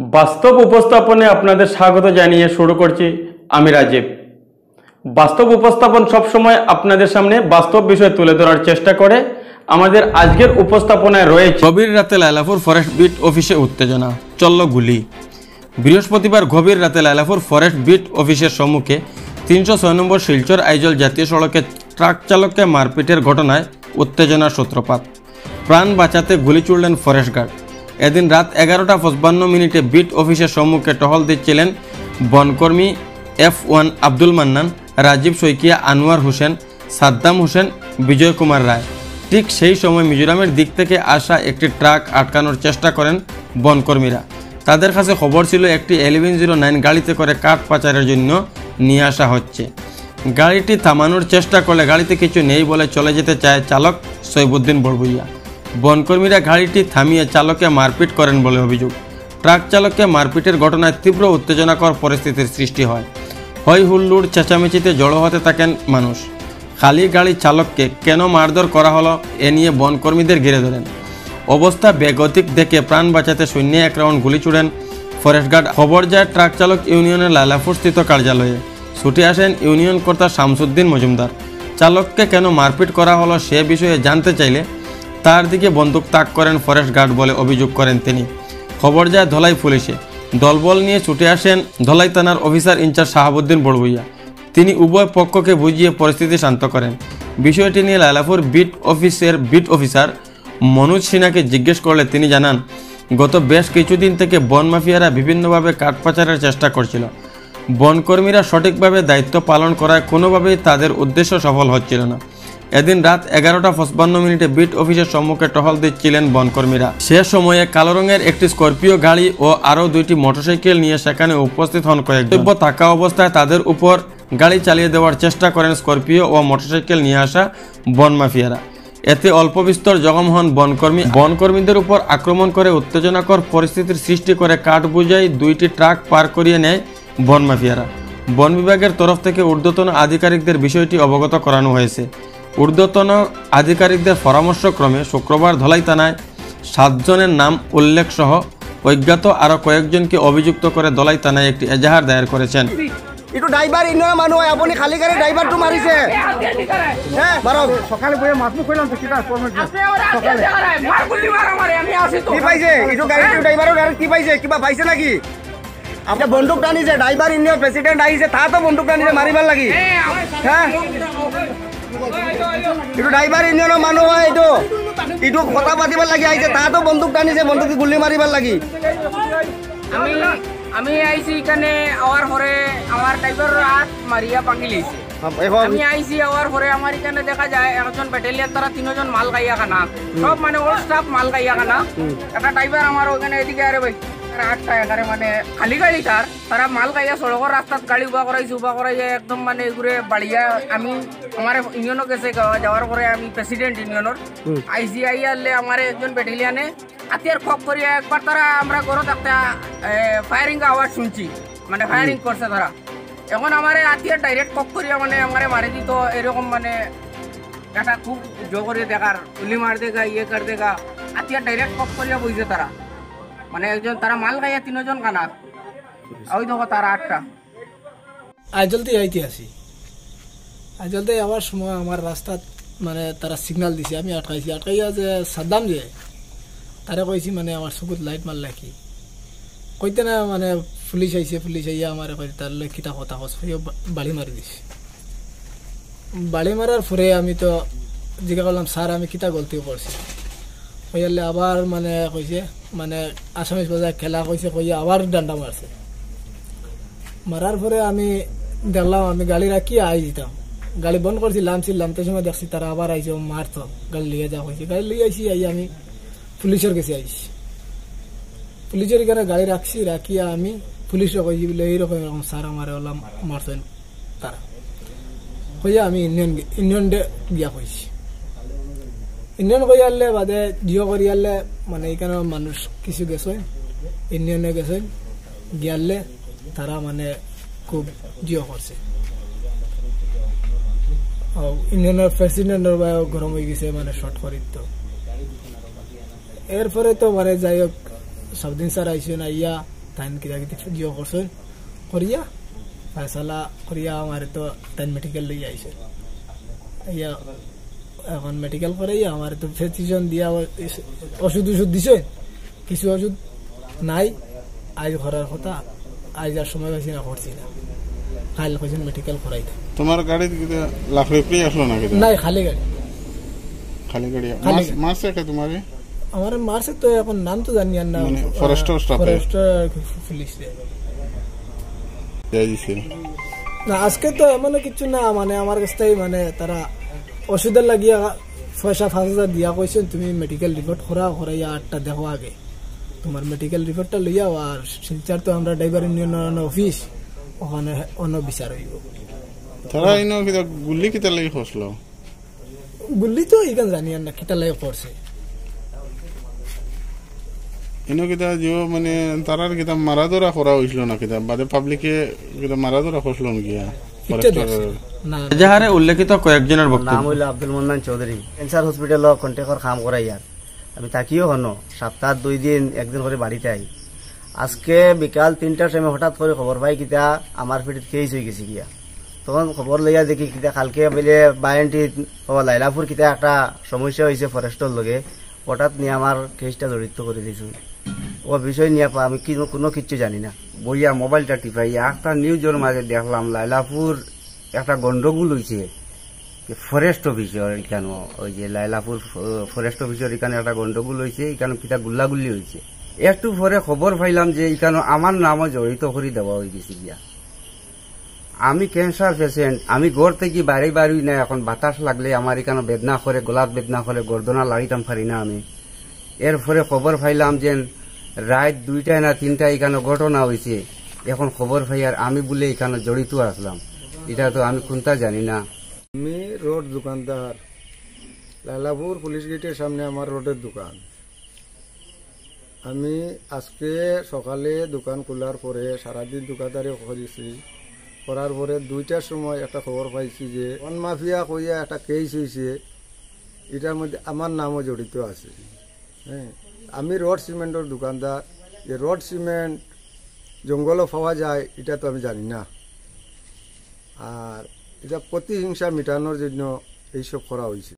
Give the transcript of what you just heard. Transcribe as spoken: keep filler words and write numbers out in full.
বাস্তব উপস্থাপনে আপনাদের স্বাগত জানিয়ে শুরু করছি আমি রাজীব। বাস্তব উপস্থাপন সবসময় আপনাদের সামনে বাস্তব বিষয় তুলে ধরার চেষ্টা করে। আমাদের আজকের উপস্থাপনায় রয়েছে গভীর রাতে লায়লাপুর ফরেস্ট বিট অফিসে উত্তেজনা, চলল গুলি। বৃহস্পতিবার গভীর রাতে লায়লাপুর ফরেস্ট বিট অফিসের সম্মুখে তিনশো ছয় নম্বর শিলচর আইজল জাতীয় সড়কে ট্রাক চালককে মারপিটের ঘটনায় উত্তেজনার সূত্রপাত। প্রাণ বাঁচাতে গুলি ছুড়লেন ফরেস্ট গার্ড। এদিন রাত এগারোটা পঁচপান্ন মিনিটে বিট অফিসের সম্মুখে টহল দিচ্ছিলেন বনকর্মী এফ ওয়ান আব্দুল মান্নান, রাজীব শইকিয়া, আনোয়ার হোসেন, সাদ্দাম হোসেন, বিজয় কুমার রায়। ঠিক সেই সময় মিজোরামের দিক থেকে আসা একটি ট্রাক আটকানোর চেষ্টা করেন বনকর্মীরা। তাদের কাছে খবর ছিল একটি ইলেভেন জিরো নাইন গাড়িতে করে কাঠ পাচারের জন্য নিয়ে আসা হচ্ছে। গাড়িটি থামানোর চেষ্টা করলে গাড়িতে কিছু নেই বলে চলে যেতে চায় চালক সৈবুদ্দিন বড়বুইয়া। বনকর্মীরা গাড়িটি থামিয়ে চালককে মারপিট করেন বলে অভিযোগ। ট্রাক চালককে মারপিটের ঘটনায় তীব্র উত্তেজনাকর পরিস্থিতির সৃষ্টি হয়। হই হুল্লোড় চেঁচামেচিতে জড়ো হতে থাকেন মানুষ। খালি গাড়ি চালককে কেন মারধর করা হলো এ নিয়ে বনকর্মীদের ঘিরে ধরেন। অবস্থা বেগতিক দেখে প্রাণ বাঁচাতে শূন্য এক রাউন্ড গুলি ছুড়েন ফরেস্ট গার্ড। খবর যায় ট্রাক চালক ইউনিয়নের লায়লাপুর স্থিত কার্যালয়ে। ছুটে আসেন ইউনিয়ন কর্তা শামসুদ্দিন মজুমদার। চালককে কেন মারপিট করা হলো সে বিষয়ে জানতে চাইলে তার দিকে বন্দুক তাক করেন ফরেস্ট গার্ড বলে অভিযোগ করেন তিনি। খবর যায় ধলাই পুলিশে। দলবল নিয়ে ছুটে আসেন ধলাই থানার অফিসার ইনচার্জ শাহাবুদ্দিন বড়বুইয়া। তিনি উভয় পক্ষকে বুঝিয়ে পরিস্থিতি শান্ত করেন। বিষয়টি নিয়ে লায়লাপুর বিট অফিসের বিট অফিসার মনোজ সিনহাকে জিজ্ঞেস করলে তিনি জানান, গত বেশ কিছুদিন থেকে বন মাফিয়ারা বিভিন্নভাবে কাঠ পাচারের চেষ্টা করছিল। বনকর্মীরা সঠিকভাবে দায়িত্ব পালন করায় কোনোভাবেই তাদের উদ্দেশ্য সফল হচ্ছিল না। এদিন রাত এগারোটা পঁচপান্ন মিনিটে বিট অফিসের সম্মুখে টহল দিচ্ছিলেন বনকর্মীরা। সে সময়ে কালো রঙের একটি স্করপিও গাড়ি ও আরও দুইটি মোটরসাইকেল নিয়ে সেখানে উপস্থিত হন কয়েকজন। থাকা অবস্থায় তাদের উপর গাড়ি চালিয়ে দেওয়ার চেষ্টা করেন স্করপিও ও মোটরসাইকেল নিয়ে আসা বন মাফিয়ারা। এতে অল্প বিস্তর জখম হন বনকর্মী। বনকর্মীদের উপর আক্রমণ করে উত্তেজনাকর পরিস্থিতির সৃষ্টি করে কাঠ বোঝাই দুইটি ট্রাক পার করিয়ে নেয় বন মাফিয়ারা। বন বিভাগের তরফ থেকে ঊর্ধ্বতন আধিকারিকদের বিষয়টি অবগত করানো হয়েছে। ঊর্ধ্বতন আধিকারিকদের পরামর্শক্রমে শুক্রবার ধলাই থানায় সাতজনের নাম উল্লেখ সহ অজ্ঞাত আরও কয়েকজনকে অভিযুক্ত করে ধলাই থানায় একটি এজাহার দায়ের করেছেন। ইটো ড্রাইভার ইন্ডিয়ার মানুষ হয়, আপনি খালি গাড়ি ড্রাইভারটো মারিছে। হ্যাঁ বারো সকালে বইয়া মাছ মুখ কইলাম তো কিটা ফরমেট সকালে মার গুলি মার আমারে আমি আসি তো কি পাইছে ইটো গাড়ি ড্রাইভারও গাড়ি কি পাইছে কিবা পাইছে নাকি? আপনি বন্দুক টানিছে, ড্রাইভার ইন্ডিয়ার প্রেসিডেন্ট আইছে তা তো বন্দুক টানিছে মারিবার লাগি। হ্যাঁ ইটো ড্রাইভার ইন্ডিয়ার মানুষ হয়, ইটো ইটো কথা পাতিবার লাগি আইছে তা তো বন্দুক টানিছে, বন্দুকে গুলি মারিবার লাগি। আমি আমি আইছি এখানে আওয়ার পরে আমার ড্রাইভার হাত মারিয়া পাকি লিছে। আমি আইছি আওয়ার পরে আমার এখানে দেখা যায় একজন ব্যাটালিয়ান তারা তিনজন মাল গাইয়া খানা, সব মানে ওর স্টাফ মাল গাইয়া খানা। একটা ড্রাইভার আমার ওখানে এদিকে আরে ভাই আটটা এগারে মানে খালি গাড়ি তার তারা মাল গাইয়া সড়কের রাস্তাত গাড়ি উবা করাইছে উবা করাইছে একদম মানে এগুলো বাড়িয়া। আমি আমার ইউনিয়নও গেছে যাওয়ার পরে আমি প্রেসিডেন্ট ইউনিয়নের আইসি আইয়ালে আমার একজন ব্যাটালিয়ানে হাতিয়ার খপ করিয়া একবার তারা আমরা ঘরত একটা ফায়ারিং আওয়াজ শুনছি, মানে ফায়ারিং করছে তারা। এখন আমার হাতিয়ার ডাইরেক্ট খপ করিয়া মানে আমার মারে দিত এরকম মানে একটা খুব জো করিয়া দেখার গুলি মার দেখা ইয়ে কর দেখা হাতিয়ার ডাইরেক্ট খপ করিয়া বইছে তারা। মানে একজন তারা মাল গাইয়া তিনজন কানা ওই দেখো তারা আটটা। আইজলতে আইতে আসি, আইজলতে আবার সময় আমার রাস্তাত মানে তারা সিগনাল দিছে, আমি আটকাইছি। আটকাইয়া যে সাদ্দাম যে তারা কইছি মানে আমার চকুত লাইট মারলে কি কইতে না, মানে পুলিশ আইছে, পুলিশ আইয়া আমার কই তার লেখিতা কথা হস বাড়ি মারি দিছে। বাড়ি মারার পরে আমি তো জিজ্ঞাসা করলাম, স্যার আমি কিতা গলতি করছি? কইয়ালে আবার মানে কইছে মানে আসামিস বাজার খেলা কইছে, কইয়া আবার ডান্ডা মারছে। মারার পরে আমি দেখলাম আমি গাড়ি রাখি আই দিতাম, গাড়ি বন্ধ করছি, লামছি লামতে সময় দেখছি তারা আবার আইছে মারতো, গাড়ি লিয়ে যাওয়া হয়েছে। গাড়ি লিয়ে আইসি আই আমি পুলিশের কাছে আইসি। পুলিশের এখানে গাড়ি রাখছি, রাখিয়া আমি পুলিশে কইছি বলে এইরকম এরকম স্যার আমার ওলা মারছেন তারা। কইয়া আমি ইউনিয়ন ইউনিয়ন গিয়া কইছি। ইউনিয়ন কই আনলে বাদে জিও করি আনলে মানে এখানে মানুষ কিছু গেছে, ইউনিয়নে গেছে গিয়ালে তারা মানে খুব জিও করছে। ইউনিয়নের প্রেসিডেন্টের গরম হয়ে গেছে, মানে শর্ট করি তো। এরপরে তো মানে যাই হোক সবদিন স্যার আইসেন, আইয়া তাই কিতা কিতা জিও করছেন করিয়া ফয়সালা করিয়া আমার তো তাই মেডিকেল লই আইছে ইয়া এখন মেডিকেল করে আমার তো ফেসিশন দিয়া ওষুধ ওষুধ দিছে কিছু ওষুধ নাই আজ করার কথা আজ আর সময় পাইছি না করছি না কাল কইছেন মেডিকেল করাই দাও তোমার গাড়ি লাখ রুপি আসলো না কিন্তু নাই খালি গাড়ি খালি গাড়ি খালি মাস মাসে কে তোমারে আমার মারছে তো এখন নাম তো জানি না মানে ফরেস্টার স্টাফ ফরেস্টার পুলিশ দেই দিছে না আজকে তো এমন কিছু না মানে আমার কাছে মানে তারা ওষুধের লাগিয়া পয়সা পাঁচ হাজার দিয়া কইছেন তুমি মেডিকেল রিপোর্ট করা করাইয়া আটটা দেখো আগে তোমার মেডিকেল রিপোর্টটা লইয়াও আর শিলচর তো আমরা ড্রাইভার ইউনিয়ন অফিস ওখানে অন্য বিচার হইব তারা ইনো কিটা গুলি কিটা লাগি খসলো গুলি তো ইগান জানি না কিটা লাগে করছে ইনো কিটা জিও মানে তারার কিটা মারাদরা করা হইছিল না কিটা বাদে পাবলিকে কিটা মারাদরা খসলো নাকি না এজাহারে উল্লেখিত কয়েকজনের নাম বক্তব্য হইল Abdul Mannan Chowdhury cancer hospital contractor কাম করাই আর আমি তাকিও হনো সপ্তাহ দুই দিন একদিন করে বাড়িতে আই আজকে বিকাল তিনটার সময় হঠাৎ করে খবর পাই কিতা আমার পেটে কেস হয়ে গেছে গিয়া তখন খবর লইয়া দেখি কিতা কালকে বেলে বায়ানটি লাইলাপুর কিতা একটা সমস্যা হয়েছে ফরেস্টর লগে হঠাৎ নিয়ে আমার কেসটা জড়িত করে দিয়েছি ও বিষয় নিয়ে আমি কোনো কিছু জানি না বইয়া মোবাইলটা টিপাই একটা নিউজের মাঝে দেখলাম লাইলাপুর একটা গন্ডগোল হয়েছে ফরেস্ট অফিসের এখানে ওই যে লাইলাপুর ফরেস্ট অফিসের এখানে একটা গন্ডগোল হয়েছে এখানে কিতা গুল্লাগুল্লি হয়েছে একটু পরে খবর পাইলাম যে এখানে আমার নামও জড়িত করে দেওয়া হয়ে গেছে গিয়া আমি ক্যান্সার পেশেন্ট আমি ঘর থেকে বাইরে বাড়ি না এখন বাতাস লাগলে আমার এখানে বেদনা করে গলাত বেদনা করে গর্দনা লাগাইতাম পারি না আমি এরপরে খবর পাইলাম যে রাত দুইটায় না তিনটায় এখানে ঘটনা হয়েছে এখন খবর পাই আর আমি বলে এখানে জড়িত আসলাম এটা তো আমি কোনটা জানি না আমি রোড দোকানদার লাইলাপুর পুলিশ গেটের সামনে আমার রোডের দোকান আমি আজকে সকালে দোকান খোলার পরে সারাদিন দোকানদারি করেছি করার পরে দুইটার সময় একটা খবর পাইছি যে ওয়ান মাফিয়া কইয়া একটা কেস হয়েছে এটার মধ্যে আমার নামও জড়িত আছে হ্যাঁ আমি রড সিমেন্টের দোকানদার যে রড সিমেন্ট জঙ্গলও পাওয়া যায় এটা তো আমি জানি না আর এটা প্রতিহিংসা মেটানোর জন্য এইসব করা হয়েছে।